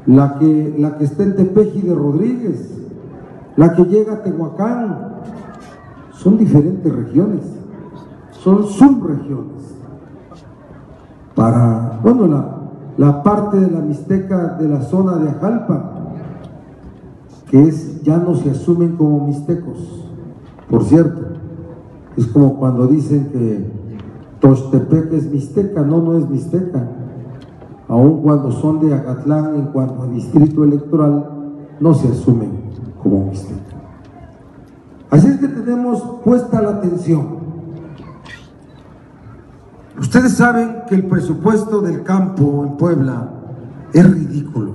la que está en Tepeji de Rodríguez, la que llega a Tehuacán. Son diferentes regiones, son subregiones. Para, bueno, la parte de la Mixteca de la zona de Ajalpa, que ya no se asumen como mixtecos, por cierto. Es como cuando dicen que Toxtepec es mixteca. No es mixteca. Aun cuando son de Acatlán, en cuanto a distrito electoral, no se asumen como mixteca. Así es que tenemos puesta la atención. Ustedes saben que el presupuesto del campo en Puebla es ridículo.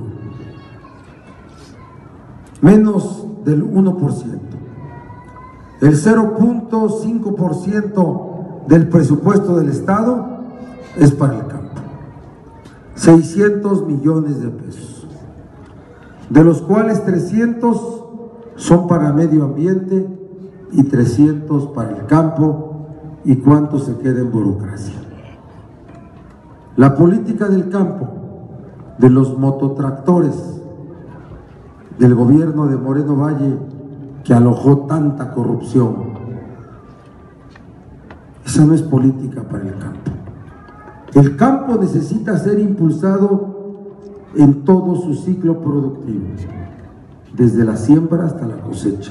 Menos del 1%. El 0.5% del presupuesto del Estado es para el campo. 600 millones de pesos, de los cuales 300 son para medio ambiente y 300 para el campo, y cuánto se queda en burocracia. La política del campo, de los mototractores, del gobierno de Moreno Valle, que alojó tanta corrupción, esa no es política para el campo. El campo necesita ser impulsado en todo su ciclo productivo, desde la siembra hasta la cosecha,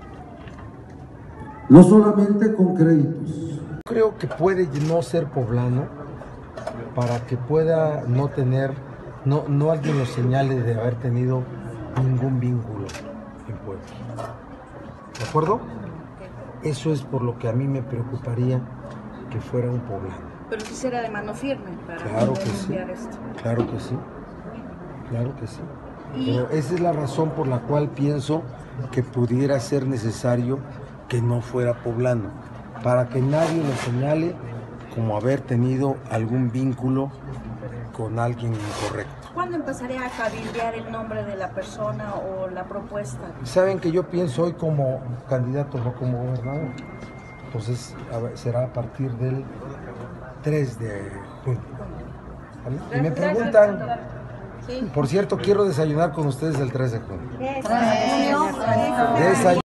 no solamente con créditos. Creo que puede no ser poblano para que pueda no tener, no alguien lo señale de haber tenido ningún vínculo en Puebla. ¿De acuerdo? Eso es por lo que a mí me preocuparía que fuera un poblano. Pero sí será de mano firme para claro que sí, esto. Claro que sí, claro que sí. Pero esa es la razón por la cual pienso que pudiera ser necesario que no fuera poblano, para que nadie lo señale como haber tenido algún vínculo con alguien incorrecto. ¿Cuándo empezaría a cabildear el nombre de la persona o la propuesta? Saben que yo pienso hoy como candidato, no como gobernador. Entonces será a partir del 3 de junio. ¿Vale? Y me preguntan, por cierto, quiero desayunar con ustedes el 3 de junio.